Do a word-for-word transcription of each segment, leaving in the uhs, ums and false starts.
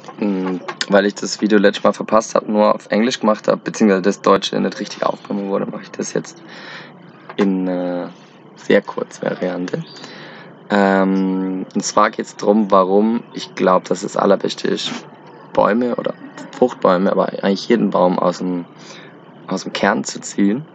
mh, weil ich das Video letztes Mal verpasst habe, nur auf Englisch gemacht habe, beziehungsweise das Deutsche nicht richtig aufgenommen wurde, mache ich das jetzt in äh, sehr Kurzvariante. Ähm, und zwar geht es darum, warum ich glaube, dass das Allerbeste ist, Bäume oder Fruchtbäume, aber eigentlich jeden Baum aus dem, aus dem Kern zu ziehen.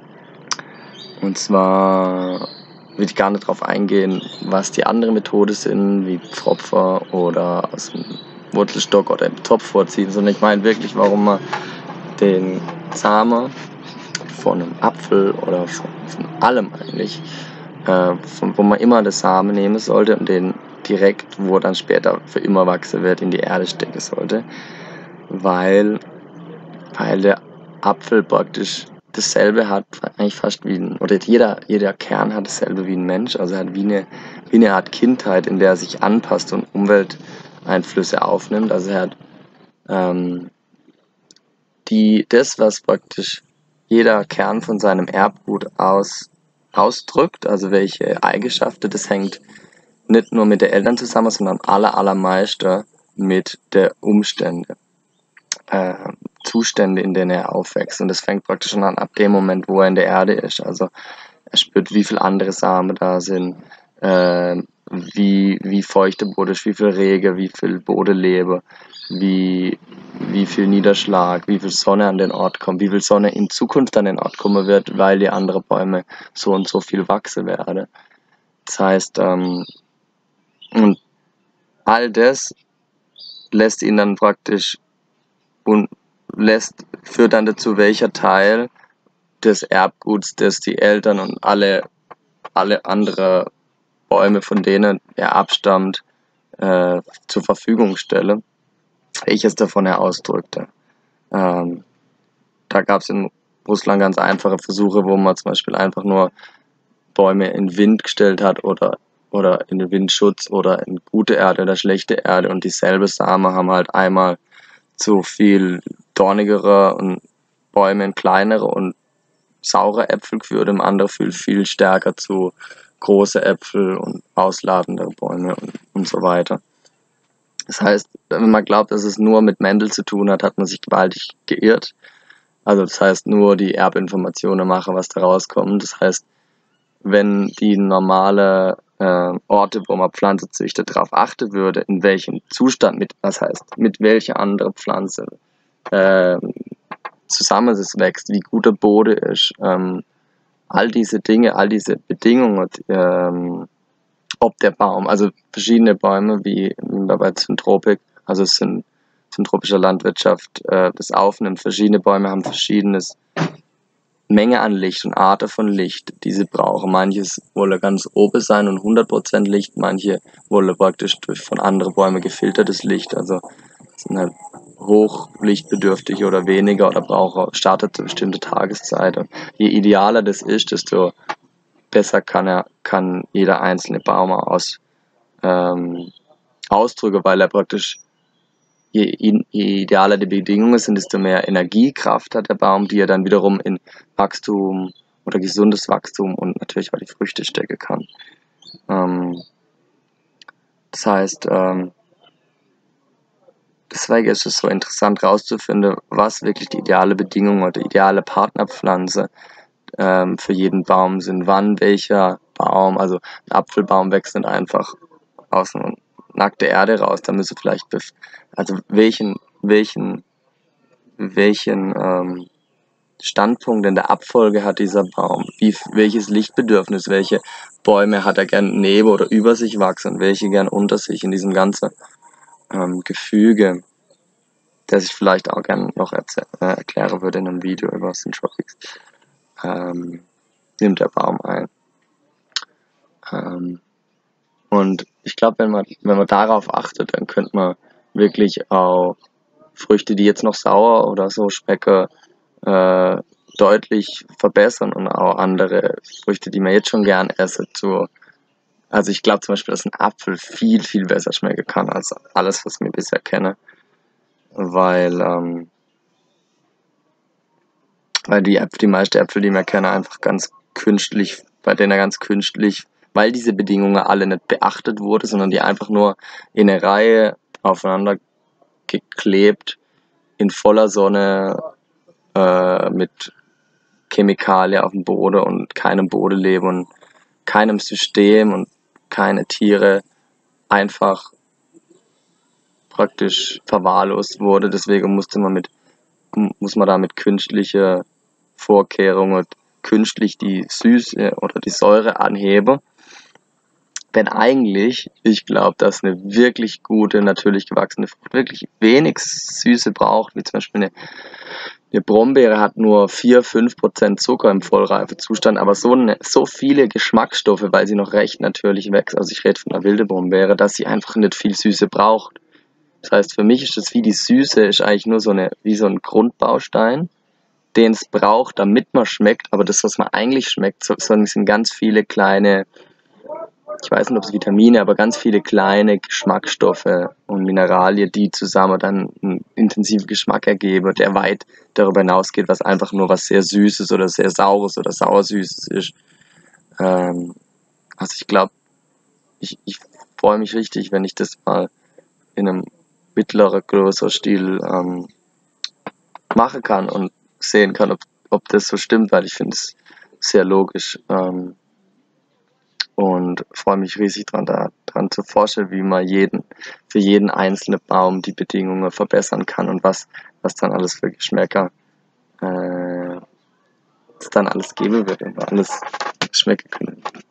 Und zwar will ich gar nicht darauf eingehen, was die anderen Methoden sind, wie Pfropfer oder aus dem Wurzelstock oder im Topf vorziehen, sondern ich meine wirklich, warum man den Samen von einem Apfel oder von, von allem eigentlich, äh, von wo man immer den Samen nehmen sollte und den direkt, wo dann später für immer wachsen wird, in die Erde stecken sollte, weil, weil der Apfel praktisch dasselbe hat, eigentlich fast wie ein, oder jeder, jeder Kern hat dasselbe wie ein Mensch, also er hat wie eine, wie eine Art Kindheit, in der er sich anpasst und Umwelteinflüsse aufnimmt, also er hat ähm, die, das, was praktisch jeder Kern von seinem Erbgut aus, ausdrückt, also welche Eigenschaften, das hängt nicht nur mit den Eltern zusammen, sondern aller, allermeiste mit der Umstände, äh, Zustände, in denen er aufwächst. Und das fängt praktisch schon an ab dem Moment, wo er in der Erde ist. Also er spürt, wie viele andere Samen da sind, äh, wie, wie feucht der Boden ist, wie viel Regen, wie viel Bodenlebe, wie, wie viel Niederschlag, wie viel Sonne an den Ort kommt, wie viel Sonne in Zukunft an den Ort kommen wird, weil die anderen Bäume so und so viel wachsen werden. Das heißt, ähm, und all das lässt ihn dann praktisch und lässt, führt dann dazu, welcher Teil des Erbguts, das die Eltern und alle, alle andere Bäume, von denen er abstammt, äh, zur Verfügung stelle, welches davon er ausdrückte. Ähm, da gab es in Russland ganz einfache Versuche, wo man zum Beispiel einfach nur Bäume in Wind gestellt hat oder, oder in den Windschutz oder in gute Erde oder schlechte Erde und dieselbe Samen haben halt einmal zu viel dornigere und Bäume in kleinere und saure Äpfel geführt, im anderen viel, viel stärker zu große Äpfel und ausladende Bäume und, und so weiter. Das heißt, wenn man glaubt, dass es nur mit Mendel zu tun hat, hat man sich gewaltig geirrt. Also das heißt, nur die Erbinformationen machen, was da rauskommt. Das heißt, wenn die normale äh, Orte, wo man Pflanze züchtet, darauf achten würde, in welchem Zustand, mit, was heißt, mit welcher anderen Pflanze äh, zusammen es wächst, wie gut der Boden ist, ähm, all diese Dinge, all diese Bedingungen, ähm, ob der Baum, also verschiedene Bäume, wie bei Syntropik, also es sind syntropischer Landwirtschaft, äh, das aufnimmt, verschiedene Bäume haben verschiedenes Menge an Licht und Arten von Licht, die sie brauchen. Manches wolle ganz oben sein und hundert Prozent Licht, manche wolle praktisch durch von anderen Bäumen gefiltertes Licht, also sind halt hochlichtbedürftig oder weniger oder braucht startet zu bestimmte Tageszeiten. Je idealer das ist, desto besser kann er kann jeder einzelne Baum aus ähm, ausdrücken, weil er praktisch je, je idealer die Bedingungen sind, desto mehr Energiekraft hat der Baum, die er dann wiederum in Wachstum oder gesundes Wachstum und natürlich auch die Früchte stecken kann. Ähm, das heißt, ähm, deswegen ist es so interessant herauszufinden, was wirklich die ideale Bedingung oder die ideale Partnerpflanze ähm, für jeden Baum sind. Wann welcher Baum, also ein Apfelbaum wächst nicht einfach aus einer nackten Erde raus, da müsste vielleicht, also welchen, welchen, welchen ähm, Standpunkt in der Abfolge hat dieser Baum, wie, welches Lichtbedürfnis, welche Bäume hat er gern neben oder über sich wachsen, welche gern unter sich in diesem ganzen ähm, Gefüge, das ich vielleicht auch gerne noch äh, erklären würde in einem Video über Syntropics, ähm, nimmt der Baum ein. Ähm, und ich glaube, wenn man, wenn man darauf achtet, dann könnte man wirklich auch Früchte, die jetzt noch sauer oder so schmecken, äh, deutlich verbessern und auch andere Früchte, die man jetzt schon gern esse, zu. Also ich glaube zum Beispiel, dass ein Apfel viel, viel besser schmecken kann als alles, was ich bisher kenne. Weil, ähm, weil die Äpfel, die meisten Äpfel, die wir kennen, einfach ganz künstlich, bei denen er ganz künstlich, weil diese Bedingungen alle nicht beachtet wurden, sondern die einfach nur in eine Reihe aufeinander geklebt, in voller Sonne, äh, mit Chemikalien auf dem Boden und keinem Bodenleben und keinem System und keine Tiere, einfach praktisch verwahrlost wurde. Deswegen musste man mit, muss man da mit künstlichen Vorkehrungen künstlich die Süße oder die Säure anheben. Wenn eigentlich, ich glaube, dass eine wirklich gute, natürlich gewachsene Frucht wirklich wenig Süße braucht, wie zum Beispiel eine, eine Brombeere hat nur vier bis fünf Prozent Zucker im Vollreifezustand, aber so, eine, so viele Geschmacksstoffe, weil sie noch recht natürlich wächst, also ich rede von einer wilden Brombeere, dass sie einfach nicht viel Süße braucht. Das heißt, für mich ist das wie die Süße, ist eigentlich nur so eine, wie so ein Grundbaustein, den es braucht, damit man schmeckt, aber das, was man eigentlich schmeckt, sind ganz viele kleine, ich weiß nicht, ob es Vitamine, aber ganz viele kleine Geschmacksstoffe und Mineralien, die zusammen dann einen intensiven Geschmack ergeben, der weit darüber hinausgeht, was einfach nur was sehr Süßes oder sehr Saures oder Sauersüßes ist. Ähm, also ich glaube, ich, ich freue mich richtig, wenn ich das mal in einem mittleren, größeren Stil ähm, machen kann und sehen kann, ob, ob das so stimmt, weil ich finde es sehr logisch. Ähm, und freue mich riesig dran, da, dran zu forschen, wie man jeden, für jeden einzelnen Baum die Bedingungen verbessern kann und was, was dann alles für Geschmäcker äh, es dann alles geben wird und alles schmecken können.